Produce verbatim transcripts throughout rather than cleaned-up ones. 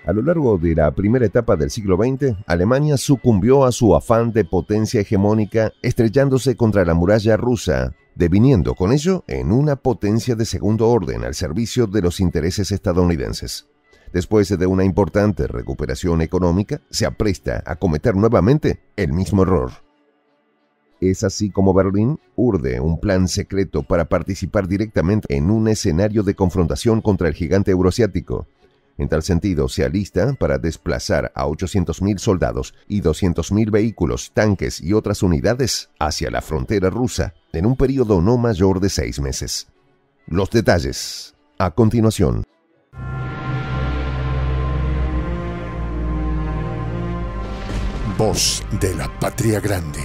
A lo largo de la primera etapa del siglo veinte, Alemania sucumbió a su afán de potencia hegemónica, estrellándose contra la muralla rusa, deviniendo con ello en una potencia de segundo orden al servicio de los intereses estadounidenses. Después de una importante recuperación económica, se apresta a cometer nuevamente el mismo error. Es así como Berlín urde un plan secreto para participar directamente en un escenario de confrontación contra el gigante euroasiático. En tal sentido, se alista para desplazar a ochocientos mil soldados y doscientos mil vehículos, tanques y otras unidades hacia la frontera rusa en un periodo no mayor de seis meses. Los detalles, a continuación. Voz de la Patria Grande.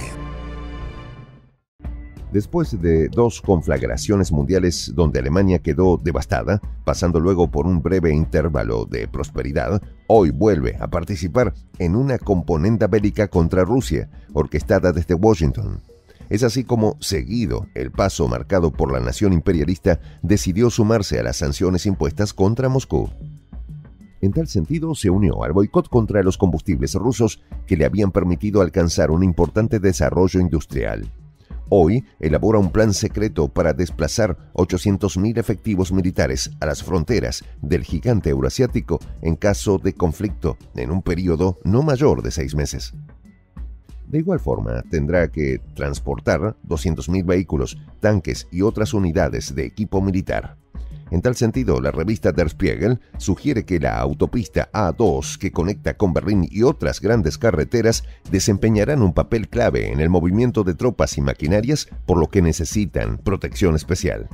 Después de dos conflagraciones mundiales donde Alemania quedó devastada, pasando luego por un breve intervalo de prosperidad, hoy vuelve a participar en una componenda bélica contra Rusia, orquestada desde Washington. Es así como, seguido el paso marcado por la nación imperialista, decidió sumarse a las sanciones impuestas contra Moscú. En tal sentido, se unió al boicot contra los combustibles rusos que le habían permitido alcanzar un importante desarrollo industrial. Hoy elabora un plan secreto para desplazar ochocientos mil efectivos militares a las fronteras del gigante euroasiático en caso de conflicto en un periodo no mayor de seis meses. De igual forma, tendrá que transportar doscientos mil vehículos, tanques y otras unidades de equipo militar. En tal sentido, la revista Der Spiegel sugiere que la autopista A dos que conecta con Berlín y otras grandes carreteras desempeñarán un papel clave en el movimiento de tropas y maquinarias, por lo que necesitan protección especial.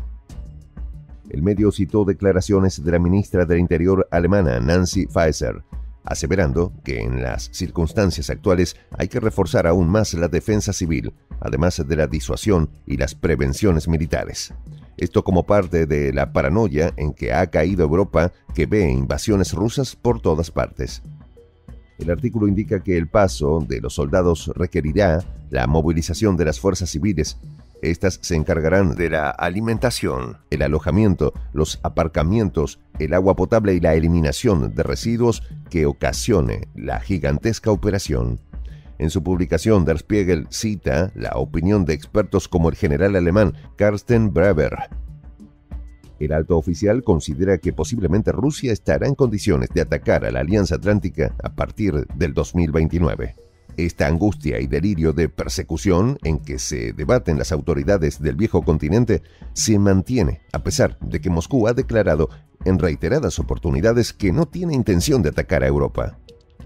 El medio citó declaraciones de la ministra del Interior alemana Nancy Faeser, aseverando que en las circunstancias actuales hay que reforzar aún más la defensa civil, además de la disuasión y las prevenciones militares. Esto como parte de la paranoia en que ha caído Europa, que ve invasiones rusas por todas partes. El artículo indica que el paso de los soldados requerirá la movilización de las fuerzas civiles. Estas se encargarán de la alimentación, el alojamiento, los aparcamientos, el agua potable y la eliminación de residuos que ocasione la gigantesca operación. En su publicación, Der Spiegel cita la opinión de expertos como el general alemán Carsten Brewer. El alto oficial considera que posiblemente Rusia estará en condiciones de atacar a la Alianza Atlántica a partir del dos mil veintinueve. Esta angustia y delirio de persecución en que se debaten las autoridades del viejo continente se mantiene a pesar de que Moscú ha declarado en reiteradas oportunidades que no tiene intención de atacar a Europa.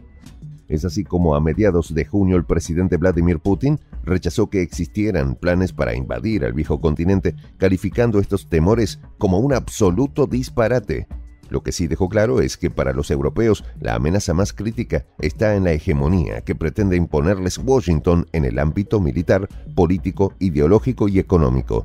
Es así como a mediados de junio el presidente Vladimir Putin rechazó que existieran planes para invadir al viejo continente, calificando estos temores como un absoluto disparate. Lo que sí dejó claro es que para los europeos la amenaza más crítica está en la hegemonía que pretende imponerles Washington en el ámbito militar, político, ideológico y económico.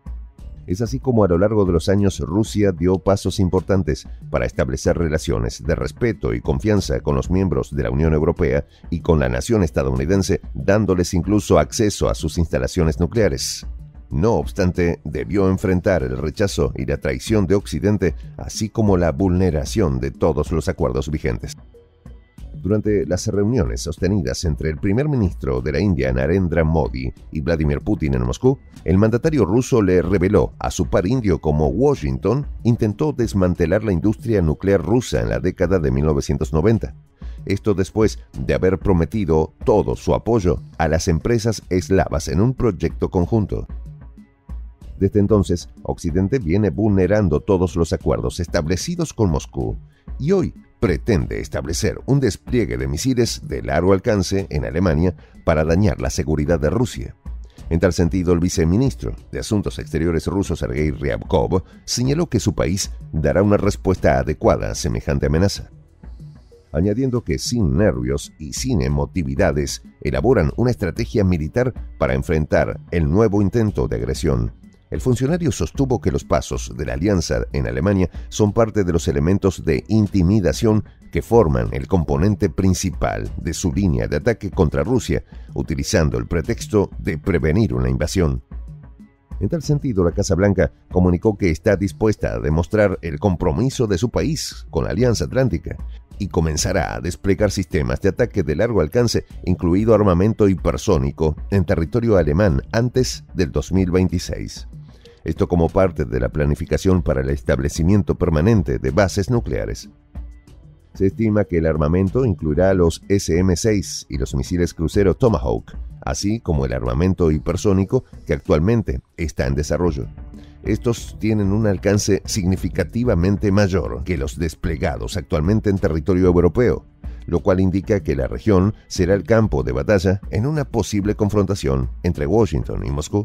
Es así como a lo largo de los años Rusia dio pasos importantes para establecer relaciones de respeto y confianza con los miembros de la Unión Europea y con la nación estadounidense, dándoles incluso acceso a sus instalaciones nucleares. No obstante, debió enfrentar el rechazo y la traición de Occidente, así como la vulneración de todos los acuerdos vigentes. Durante las reuniones sostenidas entre el primer ministro de la India, Narendra Modi, y Vladimir Putin en Moscú, el mandatario ruso le reveló a su par indio cómo Washington intentó desmantelar la industria nuclear rusa en la década de mil novecientos noventa. Esto después de haber prometido todo su apoyo a las empresas eslavas en un proyecto conjunto. Desde entonces, Occidente viene vulnerando todos los acuerdos establecidos con Moscú y hoy pretende establecer un despliegue de misiles de largo alcance en Alemania para dañar la seguridad de Rusia. En tal sentido, el viceministro de Asuntos Exteriores ruso Sergei Ryabkov señaló que su país dará una respuesta adecuada a semejante amenaza, añadiendo que sin nervios y sin emotividades elaboran una estrategia militar para enfrentar el nuevo intento de agresión. El funcionario sostuvo que los pasos de la alianza en Alemania son parte de los elementos de intimidación que forman el componente principal de su línea de ataque contra Rusia, utilizando el pretexto de prevenir una invasión. En tal sentido, la Casa Blanca comunicó que está dispuesta a demostrar el compromiso de su país con la Alianza Atlántica y comenzará a desplegar sistemas de ataque de largo alcance, incluido armamento hipersónico, en territorio alemán antes del dos mil veintiséis. Esto como parte de la planificación para el establecimiento permanente de bases nucleares. Se estima que el armamento incluirá los ese eme seis y los misiles crucero Tomahawk, así como el armamento hipersónico que actualmente está en desarrollo. Estos tienen un alcance significativamente mayor que los desplegados actualmente en territorio europeo, lo cual indica que la región será el campo de batalla en una posible confrontación entre Washington y Moscú.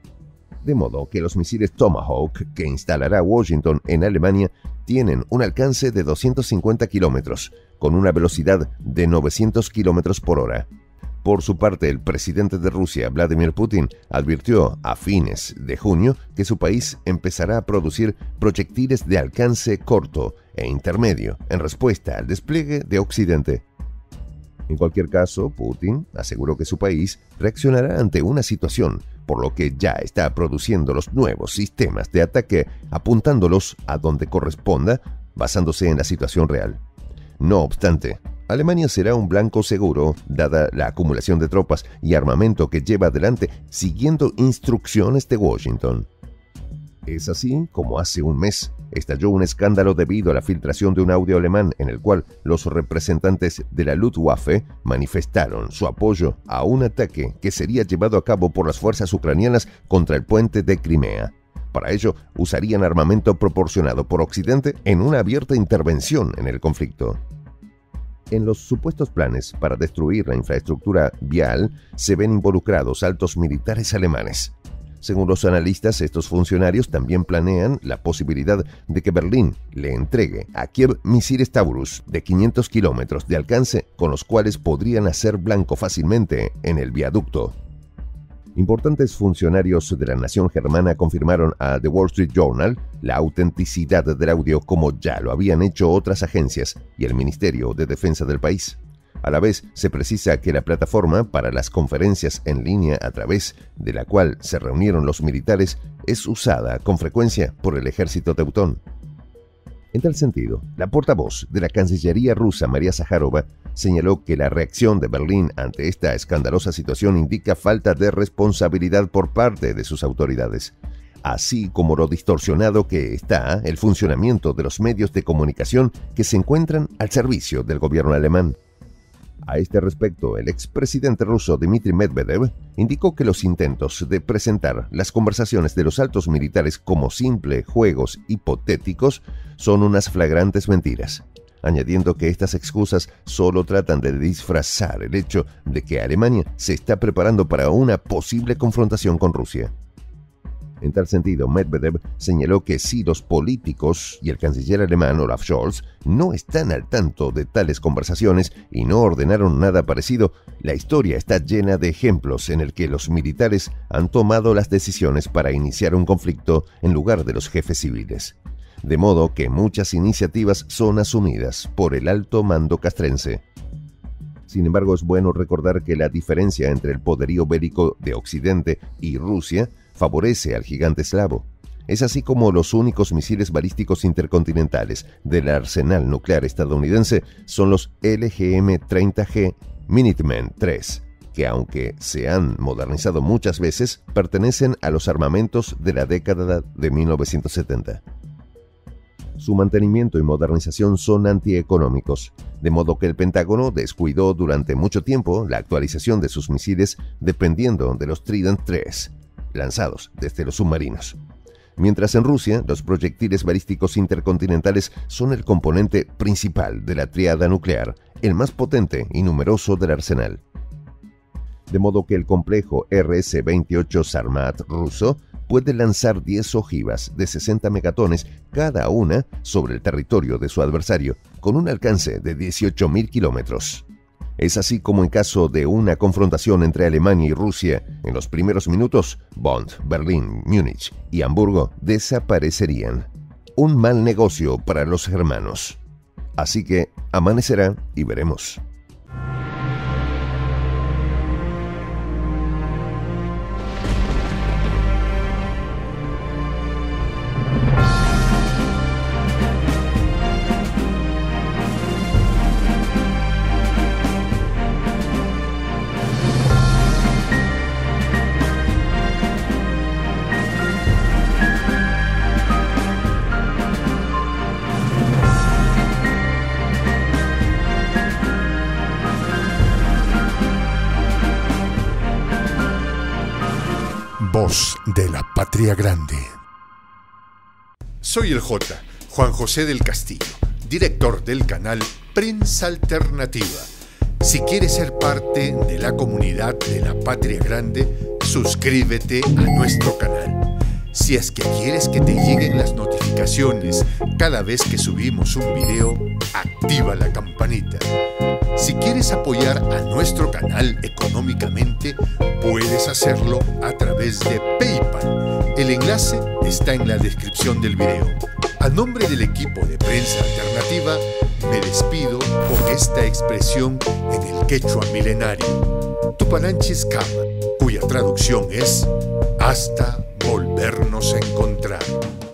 De modo que los misiles Tomahawk que instalará Washington en Alemania tienen un alcance de doscientos cincuenta kilómetros, con una velocidad de novecientos kilómetros por hora. Por su parte, el presidente de Rusia, Vladimir Putin, advirtió a fines de junio que su país empezará a producir proyectiles de alcance corto e intermedio en respuesta al despliegue de Occidente. En cualquier caso, Putin aseguró que su país reaccionará ante una situación, por lo que ya está produciendo los nuevos sistemas de ataque, apuntándolos a donde corresponda, basándose en la situación real. No obstante, Alemania será un blanco seguro, dada la acumulación de tropas y armamento que lleva adelante siguiendo instrucciones de Washington. Es así como hace un mes estalló un escándalo debido a la filtración de un audio alemán en el cual los representantes de la Luftwaffe manifestaron su apoyo a un ataque que sería llevado a cabo por las fuerzas ucranianas contra el puente de Crimea. Para ello, usarían armamento proporcionado por Occidente en una abierta intervención en el conflicto. En los supuestos planes para destruir la infraestructura vial se ven involucrados altos militares alemanes. Según los analistas, estos funcionarios también planean la posibilidad de que Berlín le entregue a Kiev misiles Taurus de quinientos kilómetros de alcance con los cuales podrían hacer blanco fácilmente en el viaducto. Importantes funcionarios de la nación germana confirmaron a The Wall Street Journal la autenticidad del audio como ya lo habían hecho otras agencias y el Ministerio de Defensa del país. A la vez, se precisa que la plataforma para las conferencias en línea a través de la cual se reunieron los militares es usada con frecuencia por el ejército teutón. En tal sentido, la portavoz de la Cancillería rusa, María Zaharova, señaló que la reacción de Berlín ante esta escandalosa situación indica falta de responsabilidad por parte de sus autoridades, así como lo distorsionado que está el funcionamiento de los medios de comunicación que se encuentran al servicio del gobierno alemán. A este respecto, el expresidente ruso Dmitry Medvedev indicó que los intentos de presentar las conversaciones de los altos militares como simples juegos hipotéticos son unas flagrantes mentiras, añadiendo que estas excusas solo tratan de disfrazar el hecho de que Alemania se está preparando para una posible confrontación con Rusia. En tal sentido, Medvedev señaló que si los políticos y el canciller alemán Olaf Scholz no están al tanto de tales conversaciones y no ordenaron nada parecido, la historia está llena de ejemplos en el que los militares han tomado las decisiones para iniciar un conflicto en lugar de los jefes civiles. De modo que muchas iniciativas son asumidas por el alto mando castrense. Sin embargo, es bueno recordar que la diferencia entre el poderío bélico de Occidente y Rusia favorece al gigante eslavo. Es así como los únicos misiles balísticos intercontinentales del arsenal nuclear estadounidense son los L G M treinta G Minuteman tres, que aunque se han modernizado muchas veces, pertenecen a los armamentos de la década de mil novecientos setenta. Su mantenimiento y modernización son antieconómicos, de modo que el Pentágono descuidó durante mucho tiempo la actualización de sus misiles dependiendo de los Trident tres, lanzados desde los submarinos. Mientras en Rusia, los proyectiles balísticos intercontinentales son el componente principal de la tríada nuclear, el más potente y numeroso del arsenal. De modo que el complejo R S veintiocho Sarmat ruso puede lanzar diez ojivas de sesenta megatones cada una sobre el territorio de su adversario, con un alcance de dieciocho mil kilómetros. Es así como en caso de una confrontación entre Alemania y Rusia, en los primeros minutos, Bonn, Berlín, Múnich y Hamburgo desaparecerían. Un mal negocio para los germanos. Así que amanecerá y veremos. Voz de la Patria Grande. Soy el J, Juan José del Castillo, director del canal Prensa Alternativa. Si quieres ser parte de la comunidad de la Patria Grande, suscríbete a nuestro canal. Si es que quieres que te lleguen las notificaciones cada vez que subimos un video, activa la campanita. Si quieres apoyar a nuestro canal económicamente, puedes hacerlo a través de PayPal. El enlace está en la descripción del video. A nombre del equipo de Prensa Alternativa, me despido con esta expresión en el quechua milenario, Tupananchis Kama, cuya traducción es hasta volvernos a encontrar.